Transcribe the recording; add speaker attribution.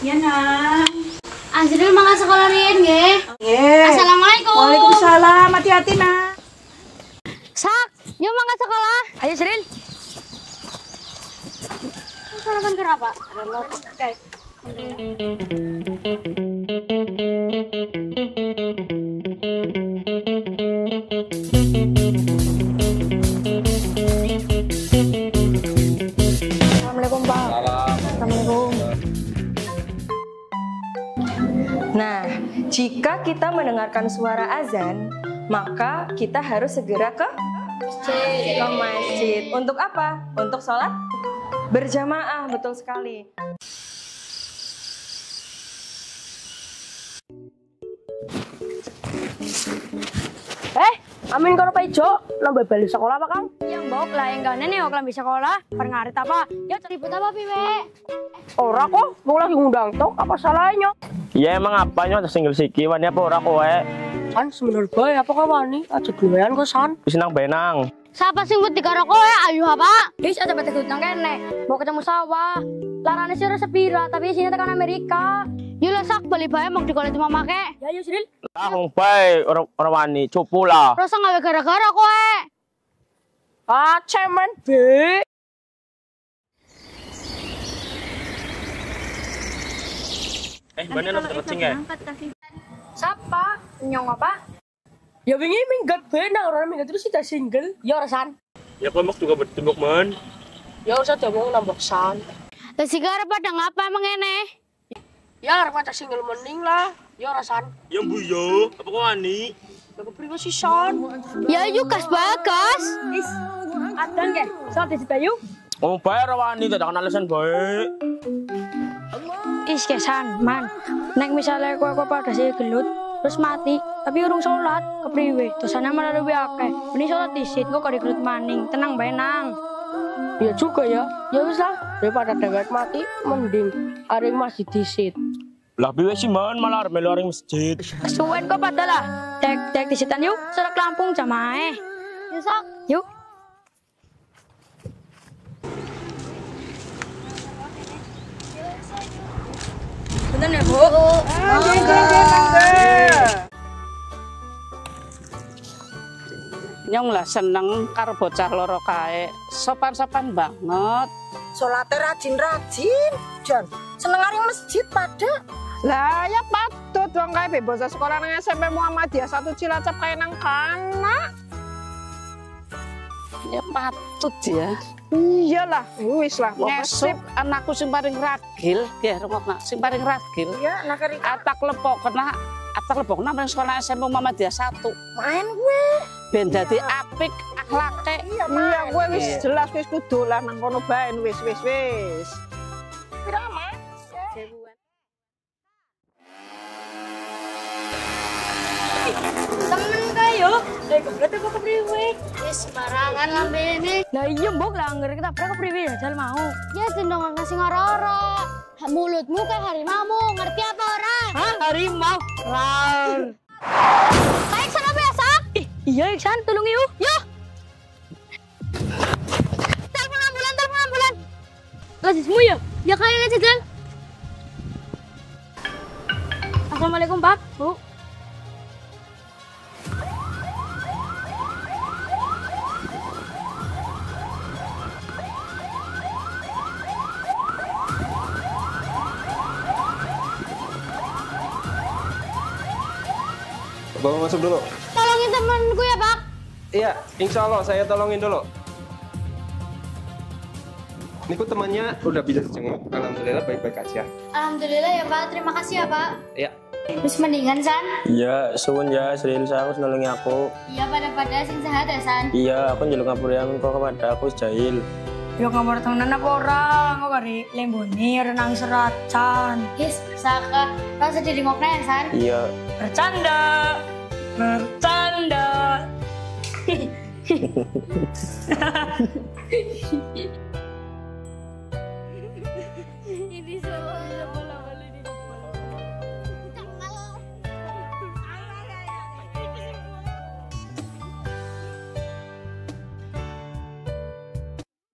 Speaker 1: Ya, Nang.
Speaker 2: Anjir mangan sekolah riyen nggih.
Speaker 1: Nggih.
Speaker 2: Assalamualaikum.
Speaker 1: Waalaikumsalam. Hati-hati, Nak.
Speaker 2: Sak, yuk mangan sekolah. Ayo, Sril. Sarapan kenapa? Ada lotek, guys.
Speaker 3: Assalamualaikum, Pak. Assalamualaikum. Nah, jika kita mendengarkan suara azan, maka kita harus segera ke masjid. Untuk apa? Untuk sholat berjamaah, betul sekali.
Speaker 4: Amin karo Pak Ijo, nambah balik sekolah apa Kang?
Speaker 2: Yang bok lah yang gak nenek kok bisa sekolah. Pengarit apa? Ya ribut apa piwe?
Speaker 4: Ora kok, mau lagi ngundang tok, apa salahnya?
Speaker 5: Ya emang apanya ada single siki wani apa ora kowe?
Speaker 4: Kan sebenernya bae apa kawani? Aja duluan kok San.
Speaker 5: Wis nang benang.
Speaker 2: Siapa sing wedi karo kowe? Ayo apa? Wis ada batas nang kene. Mau ketemu sawah. Larane sira sepira, tapi sini tekan Amerika. Yo lah sak bali bae mau dikolet mamake.
Speaker 4: Ya yo Sril.
Speaker 5: Lah wong bae ora wani cupu lah.
Speaker 2: Rasa gawe gara-gara kowe.
Speaker 4: Ah, cemen be.
Speaker 5: Bane ana kucing ya?
Speaker 2: Siapa? Nyong apa?
Speaker 4: Ya wingi minggat be nang ora minggat terus kita single. Ya ora San.
Speaker 5: Ya kowe mok juga bertembok men.
Speaker 4: Ya usah diomong nambah San.
Speaker 2: Lah sigara pada ngapa emang ngene?
Speaker 4: Ya arep macam single mending lah. Ya ora San.
Speaker 5: Ya mbu yo, apa kok wani?
Speaker 4: Ya kepriwe sih San?
Speaker 2: Ya yuk kas bagas.
Speaker 4: Is. Adang ya. Sok dicitayu.
Speaker 5: Wong bae ora wani dadak alasan bae.
Speaker 2: Is kesan, man. Nek misalnya kowe pada sih gelut terus mati, tapi urung sholat, kepriwe? Dosane malah luwih akeh. Mending sholat disit, kok gelut maning. Tenang bae nang.
Speaker 4: Ya juga ya. Ya wis lah, daripada dewek mati mending areng masjid disit.
Speaker 5: Lah piye sih men malah arep melu areng masjid.
Speaker 2: Kesuwen kok pada lah. Dek disitan yuk, serak Lampung jamaah. Yuk sok. Yuk.
Speaker 3: Bener ya, Bu?
Speaker 6: Nyong lah seneng karo bocah loro kae. Sopan-sopan banget.
Speaker 7: Salate rajin-rajin, Jon. Seneng ari masjid pada.
Speaker 6: Lah ya patut wong kae bocah sekolah nang SMP Muhammadiyah 1 Cilacap kae nang kana. Ya patut ya. Iyalah, wis lah. Ngesuk anakku sing paling ragil, ya rungokna, sing paling ragil.
Speaker 7: Ya, nak Rika.
Speaker 6: Atak lepokna nang sekolah SMP Muhammadiyah 1.
Speaker 7: Main gue.
Speaker 6: Ben dadi apik akhlake.
Speaker 7: Iya,
Speaker 6: gue wis jelas wis kudu lah nang kono bae wis.
Speaker 7: Pirang Mas?
Speaker 2: Temen kayo. Berarti kok kepriwe? Wis sembarangan lambene.
Speaker 3: Lah iya mbok lah ngger kita kepriwe ya jal mau.
Speaker 2: Ya sendong ngasih ngoro-oro. Mulutmu kayak harimau, ngerti apa ora?
Speaker 3: Hah, harimau. Rar.
Speaker 2: Baik sana biasa.
Speaker 3: Iya Iksan, tolong yuk.
Speaker 2: Yuk. Telepon ambulan.
Speaker 3: Lasismu ya?
Speaker 2: Ya kalian aja, Jal.
Speaker 3: Assalamualaikum Pak, Bu.
Speaker 8: Bawa masuk dulu.
Speaker 2: Tolongin temanku ya, Pak.
Speaker 8: Iya, insya Allah saya tolongin dulu. Niku temannya udah bisa jenguk. Alhamdulillah baik-baik aja.
Speaker 2: Alhamdulillah ya, Pak. Terima kasih ya, Pak.
Speaker 8: Iya.
Speaker 2: Terus mendingan, San?
Speaker 5: Iya, suwun ya, Sril saya harus nolongi aku.
Speaker 2: Iya, pada sing sehat ya, San?
Speaker 5: Iya, aku njaluk ngapuriamin kok kepada aku jahil.
Speaker 3: Yo ngamor temenan apa orang? Kok kari lemboni renang seracan.
Speaker 2: His, saka. Kau sedih ngokna ya, San?
Speaker 5: Iya.
Speaker 3: Bercanda.
Speaker 2: Ini semua